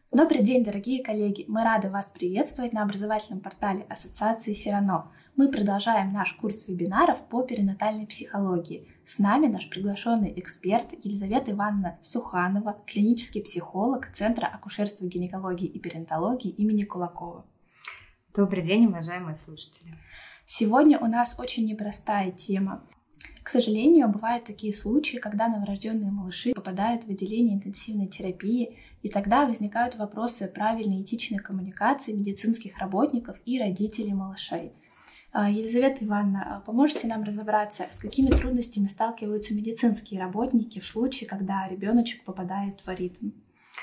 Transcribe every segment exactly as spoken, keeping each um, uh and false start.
Добрый день, дорогие коллеги! Мы рады вас приветствовать на образовательном портале Ассоциации Сирано. Мы продолжаем наш курс вебинаров по перинатальной психологии. С нами наш приглашенный эксперт Елизавета Ивановна Суханова, клинический психолог Центра акушерства, гинекологии и перинатологии имени Кулакова. Добрый день, уважаемые слушатели! Сегодня у нас очень непростая тема. К сожалению, бывают такие случаи, когда новорожденные малыши попадают в отделение интенсивной терапии, и тогда возникают вопросы правильной этичной коммуникации медицинских работников и родителей малышей. Елизавета Ивановна, поможете нам разобраться, с какими трудностями сталкиваются медицинские работники в случае, когда ребеночек попадает в аритм?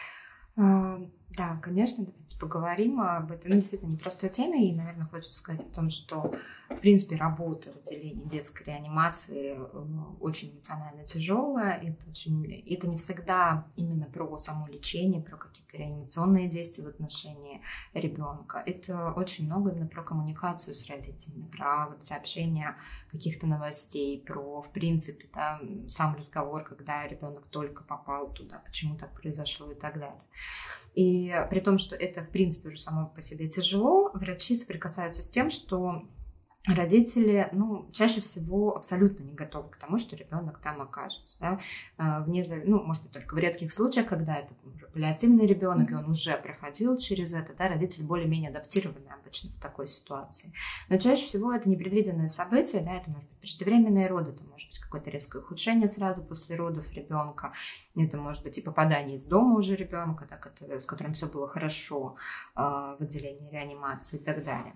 Да, конечно, давайте поговорим об этой, ну, действительно, непростой теме, и, наверное, хочется сказать о том, что, в принципе, работа в отделении детской реанимации очень эмоционально тяжелая, это, очень, это не всегда именно про само лечение, про какие-то реанимационные действия в отношении ребенка, это очень много именно про коммуникацию с родителями, про вот сообщение каких-то новостей, про, в принципе, да, сам разговор, когда ребенок только попал туда, почему так произошло и так далее. И при том, что это, в принципе, уже само по себе тяжело, врачи соприкасаются с тем, что родители, ну, чаще всего абсолютно не готовы к тому, что ребенок там окажется. Да? Вне, ну, может быть, только в редких случаях, когда это уже паллиативный ребенок, и он уже проходил через это, да, родители более-менее адаптированы обычно в такой ситуации. Но чаще всего это непредвиденное событие, да, это может быть преждевременные роды, это может быть какое-то резкое ухудшение сразу после родов ребенка, это может быть и попадание из дома уже ребенка, да, который, с которым все было хорошо э, в отделении реанимации и так далее.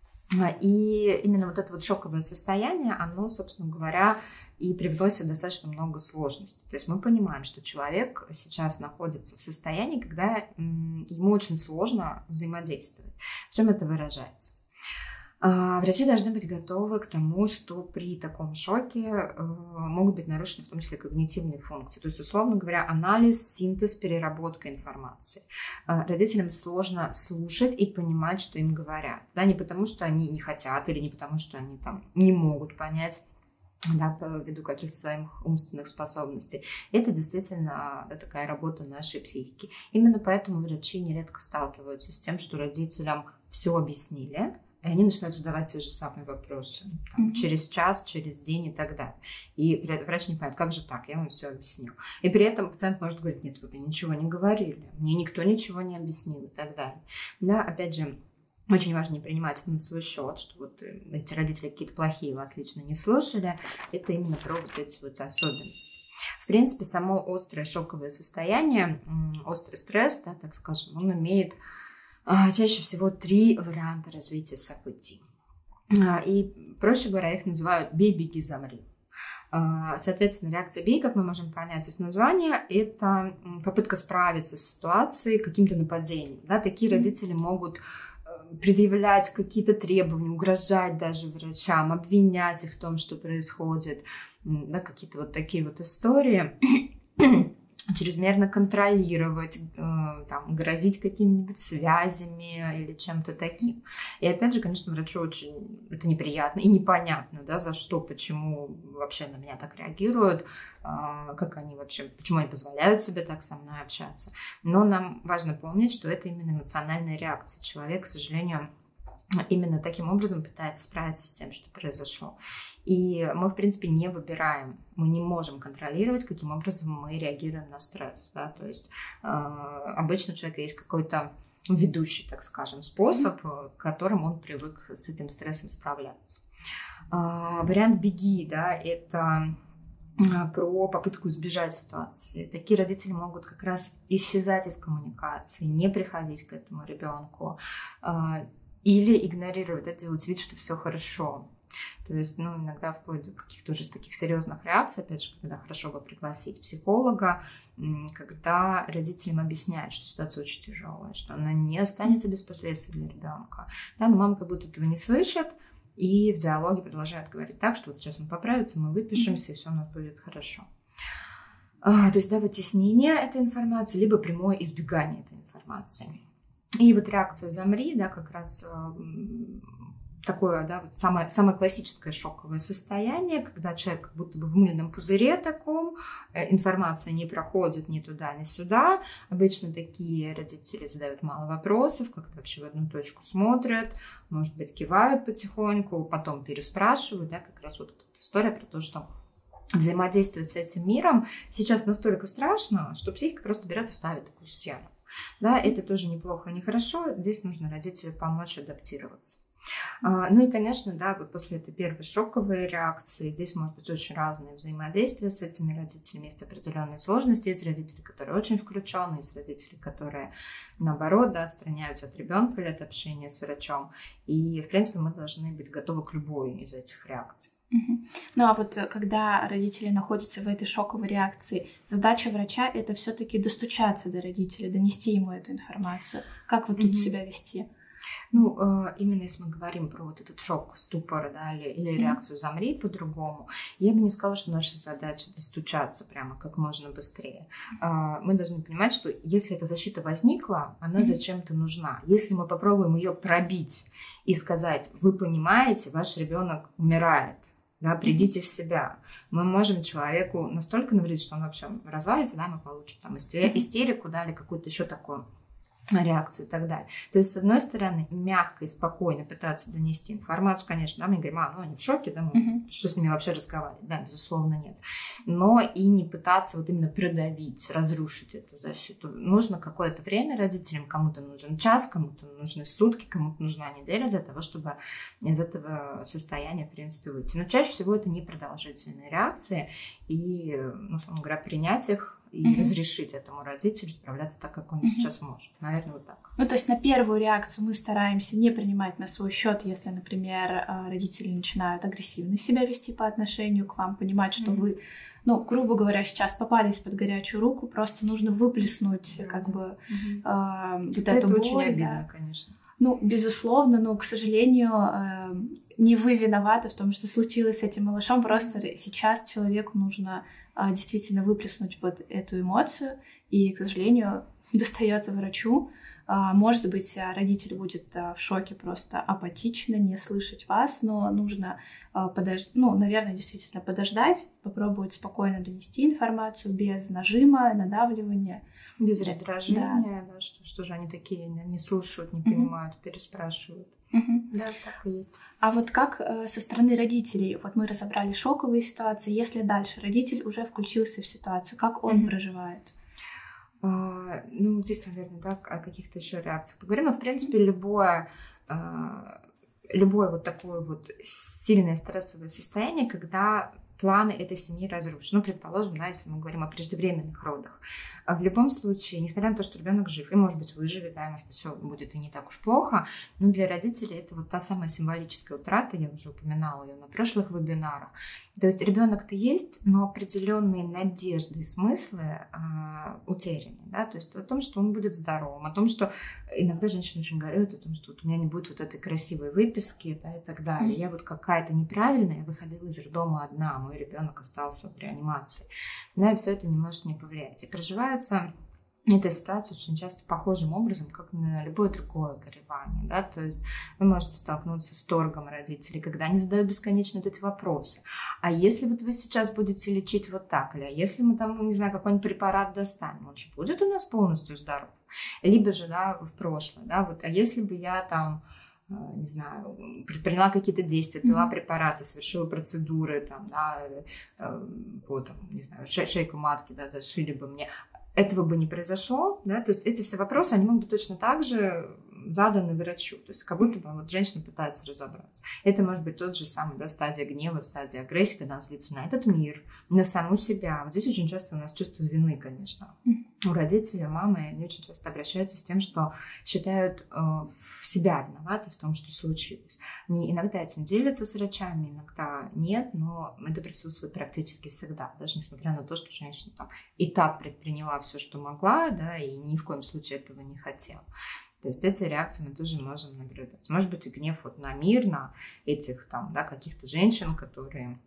И именно вот это вот шоковое состояние, оно, собственно говоря, и привносит достаточно много сложностей. То есть мы понимаем, что человек сейчас находится в состоянии, когда ему очень сложно взаимодействовать. В чем это выражается? Врачи должны быть готовы к тому, что при таком шоке могут быть нарушены в том числе когнитивные функции. То есть, условно говоря, анализ, синтез, переработка информации. Родителям сложно слушать и понимать, что им говорят. Да, не потому, что они не хотят или не потому, что они там не могут понять, да, ввиду каких-то своих умственных способностей. Это действительно, да, такая работа нашей психики. Именно поэтому врачи нередко сталкиваются с тем, что родителям все объяснили, и они начинают задавать те же самые вопросы. Там, mm-hmm. через час, через день и так далее. И врач не понимает, как же так, я вам все объяснил. И при этом пациент может говорить, нет, вы мне ничего не говорили, мне никто ничего не объяснил и так далее. Да, опять же, очень важно не принимать это на свой счет, что вот эти родители какие-то плохие вас лично не слушали. Это именно про вот эти вот особенности. В принципе, само острое шоковое состояние, острый стресс, да, так скажем, он имеет чаще всего три варианта развития событий. И, проще говоря, их называют «бей, беги, замри». Соответственно, реакция «бей», как мы можем понять из названия, это попытка справиться с ситуацией каким-то нападением. Да, такие родители могут предъявлять какие-то требования, угрожать даже врачам, обвинять их в том, что происходит. Да, какие-то вот такие вот истории. Чрезмерно контролировать, э, там, грозить какими-нибудь связями или чем-то таким. И опять же, конечно, врачу очень это неприятно и непонятно, да, за что, почему вообще на меня так реагируют, э, как они вообще, почему они позволяют себе так со мной общаться. Но нам важно помнить, что это именно эмоциональная реакция. Человек, к сожалению, именно таким образом пытается справиться с тем, что произошло. И мы, в принципе, не выбираем, мы не можем контролировать, каким образом мы реагируем на стресс. Да? То есть э, обычно у человека есть какой-то ведущий, так скажем, способ, которым он привык с этим стрессом справляться. Э, вариант «беги», да, это про попытку избежать ситуации. Такие родители могут как раз исчезать из коммуникации, не приходить к этому ребенку, э, или игнорировать, да, делать вид, что все хорошо. То есть, ну, иногда вплоть до каких-то уже таких серьезных реакций, опять же, когда хорошо бы пригласить психолога, когда родителям объясняют, что ситуация очень тяжелая, что она не останется без последствий для ребенка. Да, но мама как будто этого не слышит, и в диалоге продолжает говорить так, что вот сейчас он поправится, мы выпишемся, и все у нас будет хорошо. А, то есть, да, вытеснение этой информации, либо прямое избегание этой информации. И вот реакция «замри», да, как раз такое, да, вот самое, самое классическое шоковое состояние, когда человек как будто бы в мыльном пузыре таком, информация не проходит ни туда, ни сюда. Обычно такие родители задают мало вопросов, как-то вообще в одну точку смотрят, может быть, кивают потихоньку, потом переспрашивают, да, как раз вот эта история про то, что взаимодействовать с этим миром сейчас настолько страшно, что психика просто берет и ставит такую стену. Да, это тоже неплохо и нехорошо, здесь нужно родителю помочь адаптироваться. А, ну и, конечно, да, вот после этой первой шоковой реакции здесь может быть очень разное взаимодействие с этими родителями. Есть определенные сложности. Есть родители, которые очень включены, есть родители, которые, наоборот, да, отстраняются от ребенка или от общения с врачом. И, в принципе, мы должны быть готовы к любой из этих реакций. Угу. Ну а вот когда родители находятся в этой шоковой реакции, задача врача — это все-таки достучаться до родителя, донести ему эту информацию. Как вот тут угу. себя вести? Ну, именно если мы говорим про вот этот шок, ступор, да, или, или реакцию «замри» по-другому, я бы не сказала, что наша задача достучаться прямо как можно быстрее. Мы должны понимать, что если эта защита возникла, она зачем-то нужна. Если мы попробуем ее пробить и сказать: вы понимаете, ваш ребенок умирает, да, придите в себя, мы можем человеку настолько навредить, что он вообще развалится, да, мы получим там истерику, да, или какую-то еще такую реакцию и так далее. То есть, с одной стороны, мягко и спокойно пытаться донести информацию, конечно, да, мы говорим: а, ну они в шоке, да, мы, uh-huh. что с ними вообще разговаривать, да, безусловно, нет. Но и не пытаться вот именно продавить, разрушить эту защиту. Нужно какое-то время родителям, кому-то нужен час, кому-то нужны сутки, кому-то нужна неделя для того, чтобы из этого состояния, в принципе, выйти. Но чаще всего это непродолжительные реакции, и, ну, условно говоря, принять их и mm-hmm. разрешить этому родителю справляться так, как он mm-hmm. сейчас может. Наверное, вот так. Ну, то есть на первую реакцию мы стараемся не принимать на свой счет, если, например, родители начинают агрессивно себя вести по отношению к вам, понимать, что mm-hmm. вы, ну, грубо говоря, сейчас попались под горячую руку, просто нужно выплеснуть mm-hmm. как бы mm-hmm. э, вот это эту боль. Это очень обидно, да. конечно. Ну, безусловно, но, к сожалению, э, не вы виноваты в том, что случилось с этим малышом. Просто сейчас человеку нужно э, действительно выплеснуть вот эту эмоцию, и, к сожалению, достается врачу. Э, может быть, родитель будет э, в шоке, просто апатично, не слышать вас, но нужно э, подождать, ну, наверное, действительно подождать, попробовать спокойно донести информацию без нажима, надавливания. Без раздражения, да. Да, что, что же они такие не слушают, не понимают, mm-hmm. переспрашивают. Mm-hmm. Да, так и есть. А вот как э, со стороны родителей, вот мы разобрали шоковые ситуации, если дальше родитель уже включился в ситуацию, как он mm-hmm. проживает? А, ну, здесь, наверное, да, о каких-то еще реакциях поговорим, но, в принципе, любое, а, любое вот такое вот сильное стрессовое состояние, когда планы этой семьи разрушены. Ну, предположим, да, если мы говорим о преждевременных родах. В любом случае, несмотря на то, что ребенок жив, и, может быть, выживет, да, и, может быть, все будет и не так уж плохо, но для родителей это вот та самая символическая утрата, я уже упоминала ее на прошлых вебинарах. То есть ребенок-то есть, но определенные надежды и смыслы э, утеряны, да, то есть о том, что он будет здоровым, о том, что иногда женщины очень говорят о том, что вот у меня не будет вот этой красивой выписки, да, и так далее. Mm-hmm. Я вот какая-то неправильная, я выходила из роддома одна, мой ребенок остался в реанимации. Да, и все это не может не повлиять. И проживается эта ситуация очень часто похожим образом, как на любое другое горевание. Да? То есть вы можете столкнуться с торгом родителей, когда они задают бесконечно вот эти вопросы. А если вот вы сейчас будете лечить вот так, или а если мы там, не знаю, какой-нибудь препарат достанем, он же будет у нас полностью здоров? Либо же, да, в прошлое, да, вот, а если бы я там, не знаю, предприняла какие-то действия, пила mm-hmm. препараты, совершила процедуры, там, да, вот, там, не знаю, шейку матки, да, зашили бы мне, этого бы не произошло, да, то есть эти все вопросы, они могут быть точно так же заданы врачу, то есть как будто бы вот женщина пытается разобраться. Это может быть тот же самый, да, стадия гнева, стадия агрессии, когда она злится на этот мир, на саму себя. Вот здесь очень часто у нас чувство вины, конечно. Mm-hmm. У родителей, мамы, они очень часто обращаются с тем, что считают э, себя виноваты в том, что случилось. Они иногда этим делятся с врачами, иногда нет, но это присутствует практически всегда, даже несмотря на то, что женщина там и так предприняла все, что могла, да, и ни в коем случае этого не хотела. То есть эти реакции мы тоже можем наблюдать. Может быть, и гнев вот на мир, на этих там, да, каких-то женщин, которые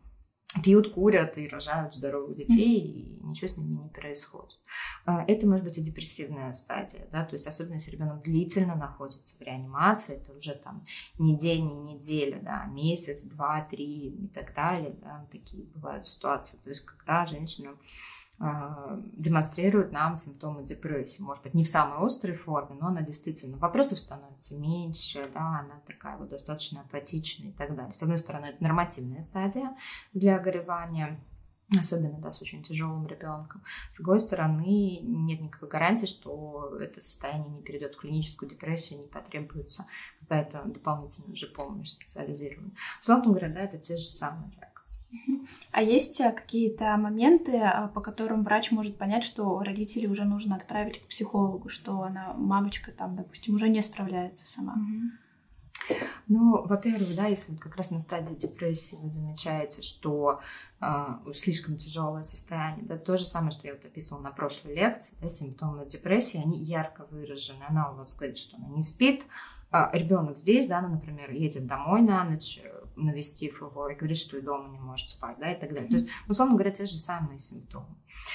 пьют, курят и рожают здоровых детей, и ничего с ними не происходит. Это может быть и депрессивная стадия, да, то есть особенно если ребенок длительно находится в реанимации, это уже там не день, не неделя, да, а месяц, два, три и так далее, да, такие бывают ситуации, то есть когда женщина демонстрирует нам симптомы депрессии. Может быть, не в самой острой форме, но она действительно... Вопросов становится меньше, да, она такая вот достаточно апатичная и так далее. С одной стороны, это нормативная стадия для горевания, особенно, да, с очень тяжелым ребенком. С другой стороны, нет никакой гарантии, что это состояние не перейдет в клиническую депрессию, не потребуется какая-то дополнительная уже помощь специализированная. Условно говоря, да, это те же самые реакции. А есть какие-то моменты, по которым врач может понять, что родителей уже нужно отправить к психологу, что она, мамочка там, допустим, уже не справляется сама? Ну, во-первых, да, если как раз на стадии депрессии вы замечаете, что э, слишком тяжелое состояние, да, то же самое, что я вот описывала на прошлой лекции, да, симптомы депрессии, они ярко выражены. Она у вас говорит, что она не спит, а ребенок здесь, да, она, например, едет домой на ночь, навестив его, и говорит, что и дома не может спать, да, и так далее. То есть, условно говоря, те же самые симптомы.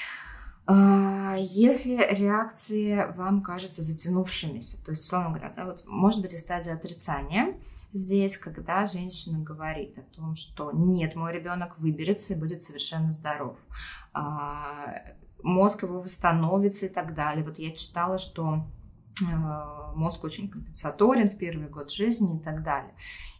Если реакции вам кажутся затянувшимися, то есть, условно говоря, да, вот может быть и стадия отрицания здесь, когда женщина говорит о том, что нет, мой ребенок выберется и будет совершенно здоров, мозг его восстановится и так далее. Вот я читала, что мозг очень компенсаторен в первый год жизни и так далее.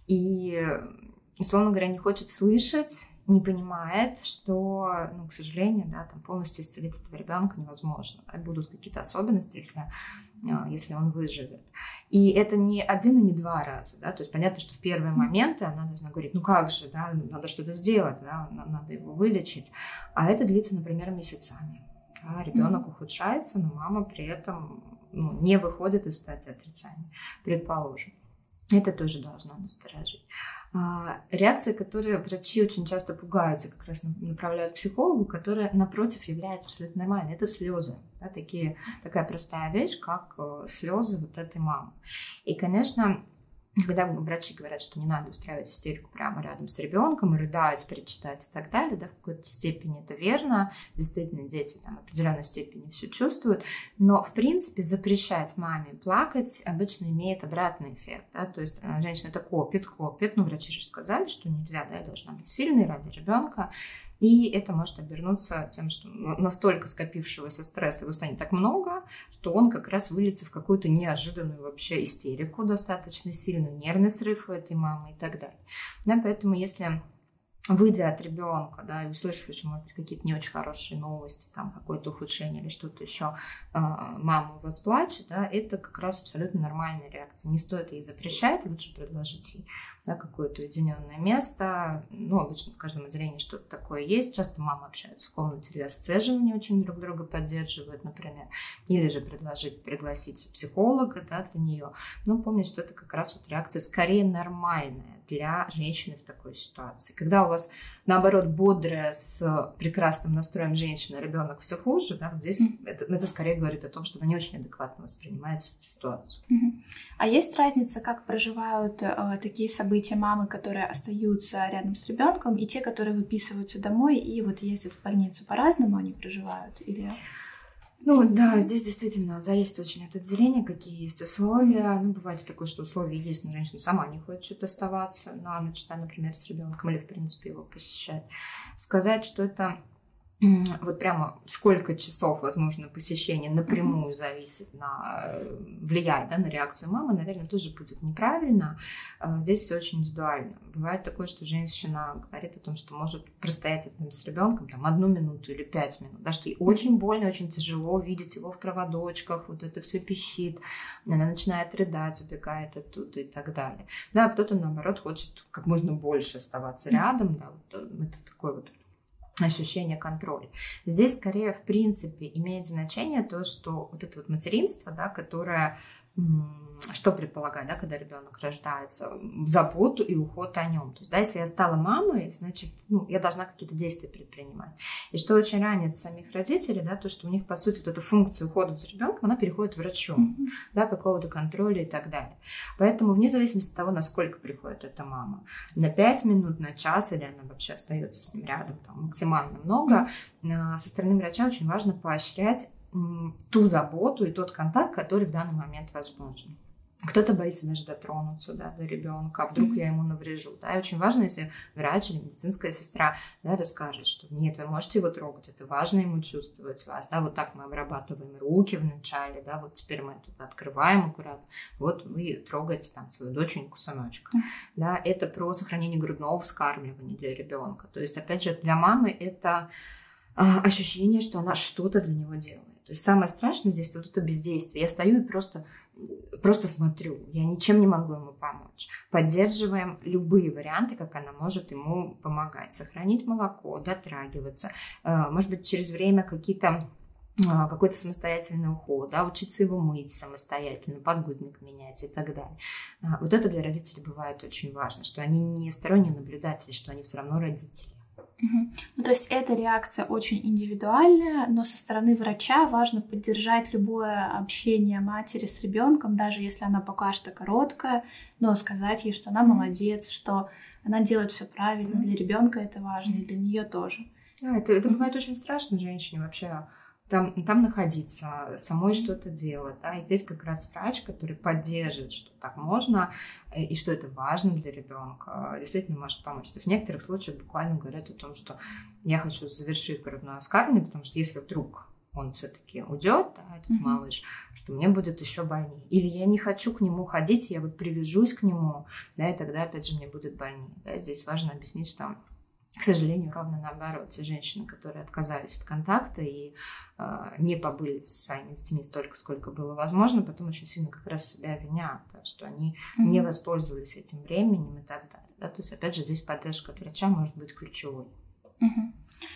И, условно говоря, не хочет слышать, не понимает, что, ну, к сожалению, да, там полностью исцелить этого ребенка невозможно. Да, будут какие-то особенности, если, если он выживет. И это не один и не два раза. Да, то есть понятно, что в первые моменты она должна говорить, ну как же, да, надо что-то сделать, да, надо его вылечить. А это длится, например, месяцами. Да, ребенок mm-hmm. ухудшается, но мама при этом, ну, не выходит из стадии отрицания, предположим. Это тоже должно насторожить. А, реакции, которые врачи очень часто пугаются, как раз направляют к психологу, которая, напротив, является абсолютно нормальной. Это слезы. Да, такие, такая простая вещь, как слезы вот этой мамы. И, конечно, когда врачи говорят, что не надо устраивать истерику прямо рядом с ребенком и рыдать, перечитать и так далее, да, в какой-то степени это верно. Действительно, дети там, в определенной степени все чувствуют. Но, в принципе, запрещать маме плакать обычно имеет обратный эффект. Да? То есть женщина это копит, копит. Ну, врачи же сказали, что нельзя, да, я должна быть сильной ради ребенка. И это может обернуться тем, что настолько скопившегося стресса его станет так много, что он как раз выльется в какую-то неожиданную вообще истерику достаточно сильную, нервный срыв у этой мамы и так далее. Да, поэтому если, выйдя от ребенка, да, и услышав еще, может быть, какие-то не очень хорошие новости, там какое-то ухудшение или что-то еще, мама у вас плачет, да, это как раз абсолютно нормальная реакция. Не стоит ей запрещать, лучше предложить ей, да, какое-то уединенное место. Ну, обычно в каждом отделении что-то такое есть. Часто мама общается в комнате для сцеживания, очень друг друга поддерживают, например. Или же предложить, пригласить психолога, да, для нее. Но помнить, что это как раз вот реакция скорее нормальная для женщины в такой ситуации. Когда у вас, наоборот, бодрая, с прекрасным настроем женщина, ребенок все хуже, да, вот здесь mm-hmm. это, это скорее говорит о том, что она не очень адекватно воспринимает ситуацию. Mm-hmm. А есть разница, как проживают э, такие события мамы, которые остаются рядом с ребенком, и те, которые выписываются домой и вот ездят в больницу? По-разному они проживают? Или... Ну да, здесь действительно зависит очень от отделения, какие есть условия. Ну, бывает такое, что условия есть, но женщина сама не хочет оставаться на ночь, да, например, с ребенком, или, в принципе, его посещать. Сказать, что это вот прямо сколько часов, возможно, посещение напрямую зависит, на, влияет, да, на реакцию мамы, наверное, тоже будет неправильно. Здесь все очень индивидуально. Бывает такое, что женщина говорит о том, что может простоять рядом с ребенком там, одну минуту или пять минут, да, что ей очень больно, очень тяжело видеть его в проводочках, вот это все пищит, она начинает рыдать, убегает оттуда и так далее. Да, кто-то, наоборот, хочет как можно больше оставаться рядом, да, вот это такой вот ощущение контроля. Здесь скорее, в принципе, имеет значение то, что вот это вот материнство, да, которое что предполагает, да, когда ребенок рождается, заботу и уход о нем. То есть, да, если я стала мамой, значит, ну, я должна какие-то действия предпринимать. И что очень ранит самих родителей, да, то, что у них, по сути, вот эта функция ухода за ребенком, она переходит врачу, mm-hmm. да, какого-то контроля и так далее. Поэтому вне зависимости от того, насколько приходит эта мама, на пять минут, на час, или она вообще остается с ним рядом, там, максимально много, mm-hmm. со стороны врача очень важно поощрять ту заботу и тот контакт, который в данный момент возможен. Кто-то боится даже дотронуться, да, до ребенка, а вдруг mm-hmm. я ему наврежу. Да? И очень важно, если врач или медицинская сестра, да, расскажет, что нет, вы можете его трогать, это важно ему чувствовать вас. Да? Вот так мы обрабатываем руки вначале, да? Вот теперь мы тут открываем аккуратно, вот вы трогаете там свою доченьку, сыночка. Mm-hmm. Да? Это про сохранение грудного вскармливания для ребенка. То есть, опять же, для мамы это а, ощущение, что она что-то для него делает. То есть самое страшное здесь вот это бездействие. Я стою и просто, просто смотрю. Я ничем не могу ему помочь. Поддерживаем любые варианты, как она может ему помогать. Сохранить молоко, дотрагиваться. Может быть, через время какие-то какой-то самостоятельный уход, да, учиться его мыть самостоятельно, подгузник менять и так далее. Вот это для родителей бывает очень важно, что они не сторонние наблюдатели, что они все равно родители. Угу. Ну, то есть эта реакция очень индивидуальная, но со стороны врача важно поддержать любое общение матери с ребенком, даже если она пока что короткая, но сказать ей, что она молодец, что она делает все правильно. Для ребенка это важно, и для нее тоже. Да, это, это бывает очень страшно женщине вообще. Там, там находиться, самой что-то делать. Да? И здесь как раз врач, который поддержит, что так можно, и что это важно для ребенка, действительно может помочь. То есть в некоторых случаях буквально говорят о том, что я хочу завершить грудное вскармливание, потому что если вдруг он все-таки уйдет, да, этот mm-hmm. малыш, что мне будет еще больнее. Или я не хочу к нему ходить, я вот привяжусь к нему, да, и тогда опять же мне будет больнее. Да? Здесь важно объяснить, что к сожалению, ровно наоборот, те женщины, которые отказались от контакта и э, не побыли с своими детьми столько, сколько было возможно, потом очень сильно как раз себя винят, да, что они mm-hmm. не воспользовались этим временем и так далее. Да? То есть, опять же, здесь поддержка от врача может быть ключевой. Mm-hmm.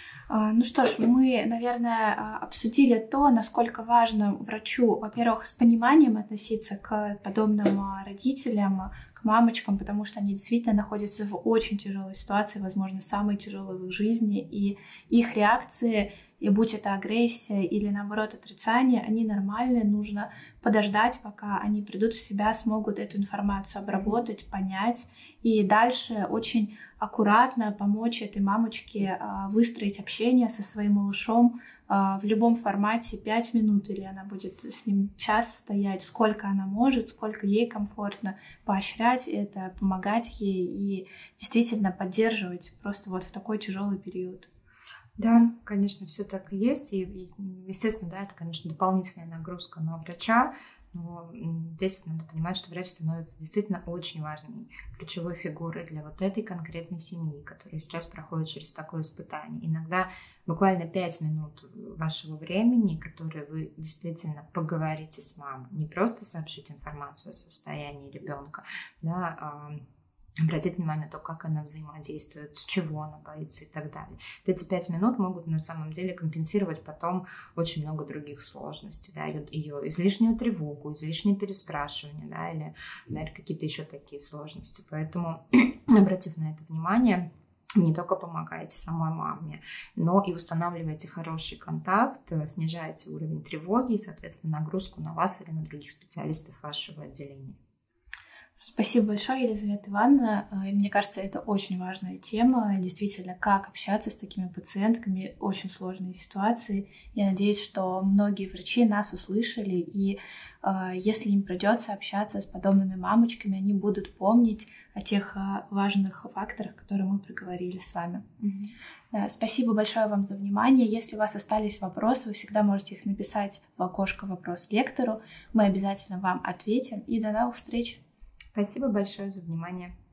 Ну что ж, мы, наверное, обсудили то, насколько важно врачу, во-первых, с пониманием относиться к подобным родителям, к мамочкам, потому что они действительно находятся в очень тяжелой ситуации, возможно, самой тяжелой в их жизни, и их реакции, и будь это агрессия или, наоборот, отрицание, они нормальные, нужно подождать, пока они придут в себя, смогут эту информацию обработать, понять, и дальше очень аккуратно помочь этой мамочке выстроить общение со своим малышом в любом формате, пять минут, или она будет с ним час стоять, сколько она может, сколько ей комфортно, поощрять это, помогать ей и действительно поддерживать просто вот в такой тяжелый период. Да, конечно, все так и есть. И, и, естественно, да, это, конечно, дополнительная нагрузка на врача. Но здесь надо понимать, что врач становится действительно очень важной ключевой фигурой для вот этой конкретной семьи, которая сейчас проходит через такое испытание. Иногда буквально пять минут вашего времени, которые вы действительно поговорите с мамой, не просто сообщить информацию о состоянии ребенка, да, а обратить внимание на то, как она взаимодействует, с чего она боится и так далее. Эти пять минут могут на самом деле компенсировать потом очень много других сложностей, да, ее, ее излишнюю тревогу, излишнее переспрашивание, да, или, да, или какие-то еще такие сложности. Поэтому, обратив на это внимание, не только помогаете самой маме, но и устанавливаете хороший контакт, снижаете уровень тревоги и, соответственно, нагрузку на вас или на других специалистов вашего отделения. Спасибо большое, Елизавета Ивановна. Мне кажется, это очень важная тема. Действительно, как общаться с такими пациентками, очень сложные ситуации. Я надеюсь, что многие врачи нас услышали, и э, если им придется общаться с подобными мамочками, они будут помнить о тех э, важных факторах, которые мы проговорили с вами. Mm-hmm. Да, спасибо большое вам за внимание. Если у вас остались вопросы, вы всегда можете их написать в окошко «Вопрос лектору». Мы обязательно вам ответим. И до новых встреч! Спасибо большое за внимание.